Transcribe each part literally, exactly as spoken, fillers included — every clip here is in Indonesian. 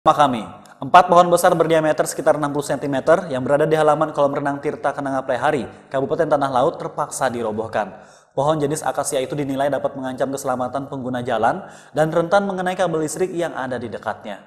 Sama kami, empat pohon besar berdiameter sekitar enam puluh sentimeter yang berada di halaman kolam renang Tirta Kenanga Playhari, Kabupaten Tanah Laut terpaksa dirobohkan. Pohon jenis akasia itu dinilai dapat mengancam keselamatan pengguna jalan dan rentan mengenai kabel listrik yang ada di dekatnya.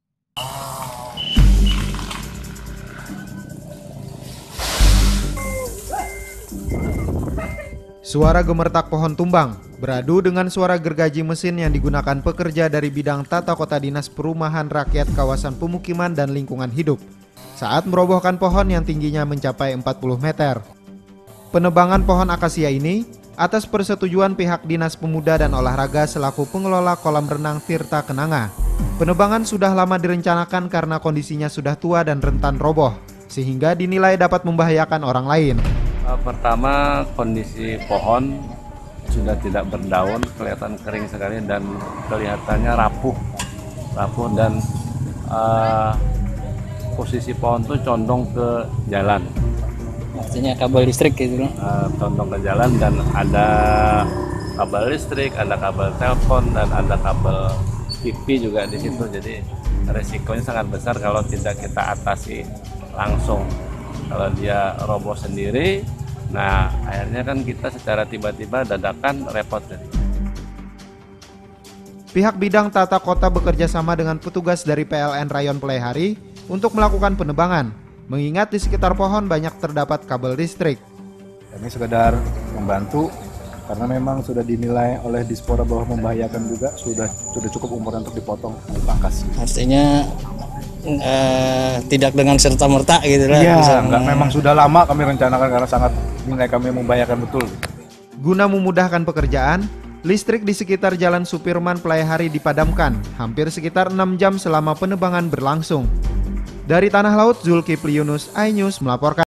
Suara gemertak pohon tumbang beradu dengan suara gergaji mesin yang digunakan pekerja dari bidang tata kota Dinas Perumahan Rakyat Kawasan Pemukiman dan Lingkungan Hidup saat merobohkan pohon yang tingginya mencapai empat puluh meter. Penebangan pohon akasia ini atas persetujuan pihak Dinas Pemuda dan Olahraga selaku pengelola kolam renang Tirta Kenanga. Penebangan sudah lama direncanakan karena kondisinya sudah tua dan rentan roboh, sehingga dinilai dapat membahayakan orang lain. Pertama, kondisi pohon sudah tidak berdaun, kelihatan kering sekali dan kelihatannya rapuh, rapuh dan uh, posisi pohon tuh condong ke jalan. Artinya kabel listrik gitu loh. Uh, condong ke jalan dan ada kabel listrik, ada kabel telepon dan ada kabel T V juga di situ. Jadi resikonya sangat besar kalau tidak kita atasi langsung. Kalau dia roboh sendiri, nah akhirnya kan kita secara tiba-tiba dadakan repot. Pihak bidang tata kota bekerja sama dengan petugas dari P L N Rayon Playhari untuk melakukan penebangan, mengingat di sekitar pohon banyak terdapat kabel listrik. Kami sekedar membantu karena memang sudah dinilai oleh Dispora bahwa membahayakan juga, sudah sudah cukup umurnya untuk dipotong, dipangkas. Artinya eh, tidak dengan serta-merta gitu lah. Iya, enggak, memang sudah lama kami rencanakan karena sangat dinilai kami membahayakan betul. Guna memudahkan pekerjaan, listrik di sekitar Jalan Supirman Playhari dipadamkan hampir sekitar enam jam selama penebangan berlangsung. Dari Tanah Laut, Zulkifli Yunus, iNews melaporkan.